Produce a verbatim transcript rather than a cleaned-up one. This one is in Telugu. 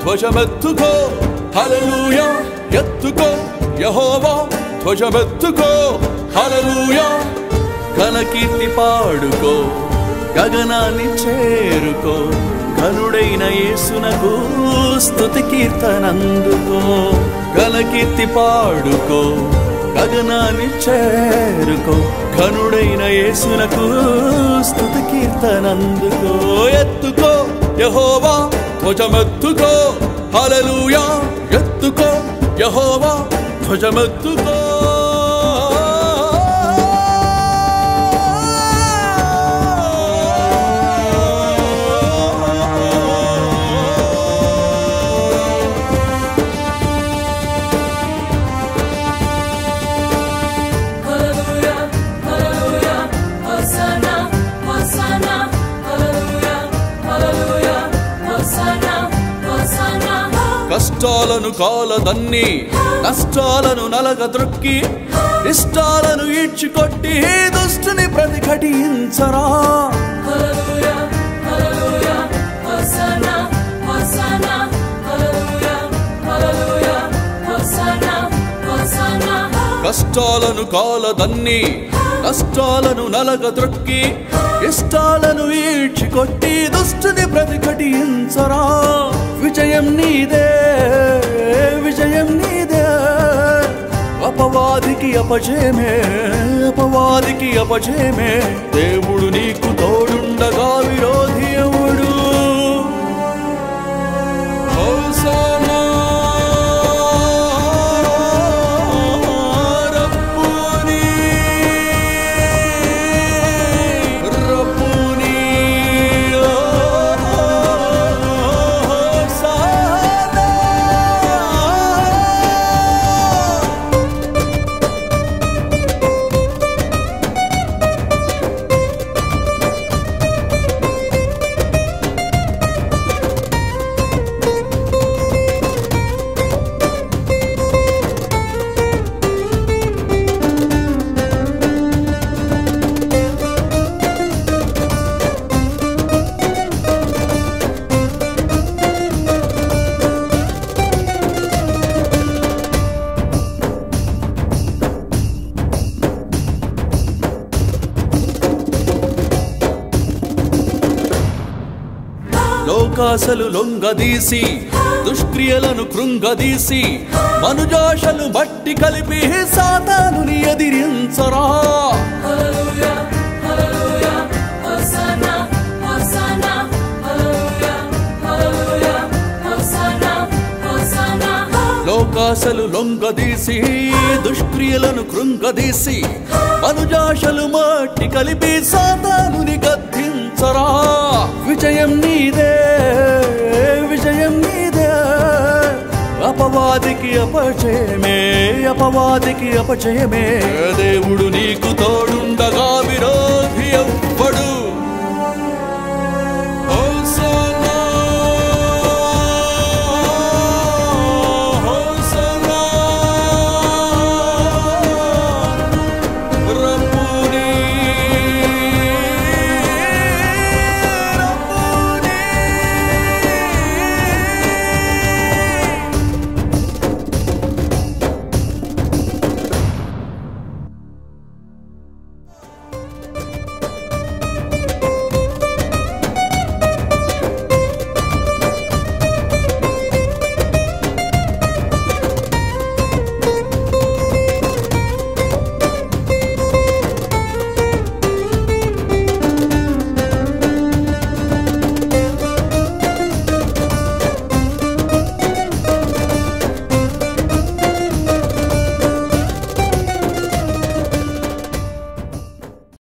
ధ్వజమెత్తుకో హల్లెలూయా ఎత్తుకో యెహోవా ధ్వజమెత్తుకో హల్లెలూయా ఘనకీర్తి పాడుకో గగనాన్ని చేరుకో ఘనుడైన యేసునకు స్తుతి కీర్తనందుకో ఘనకీర్తి పాడుకో గగనాన్ని చేరుకో ఘనుడైన యేసునకు స్తుతి కీర్తనందుకో ఎత్తుకో యెహోవా ధ్వజమెత్తుకో హల్లెలూయా ఎత్తుకో యెహోవా ధ్వజమెత్తుకో కష్టాలను కాలదన్ని నష్టాలను నలగద్రొక్కి ఇష్టాలను ఈడ్చికొట్టి దుష్టుని ప్రతిఘటించరా కష్టాలను కాలదన్ని నష్టాలను నలగద్రొక్కి ఇష్టాలను ఈడ్చికొట్టి దుష్టుని ప్రతిఘటించరా విజయం నీదే విజయం నీదే అపవాదికి అపజయమే అపవాదికి అపజయమే దేవుడు నీకు తోడుండగా విరోధి ఎవడు హోసానా లోకాసలు లొంగదీసి దుష్క్రియలను కృంగదీసి మనుజాశలు బట్టి కలిపి సాతానుని ఎదిరించరా లోకాసలు లొంగదీసి దుష్క్రియలను కృంగదీసి మనుజాశలు మట్టి కలిపి సాతానుని గద్దించరా విజయం నీదే విజయం నీదే అపవాదికి అపజయమే అపవాదికి అపజయమే దేవుడు నీకు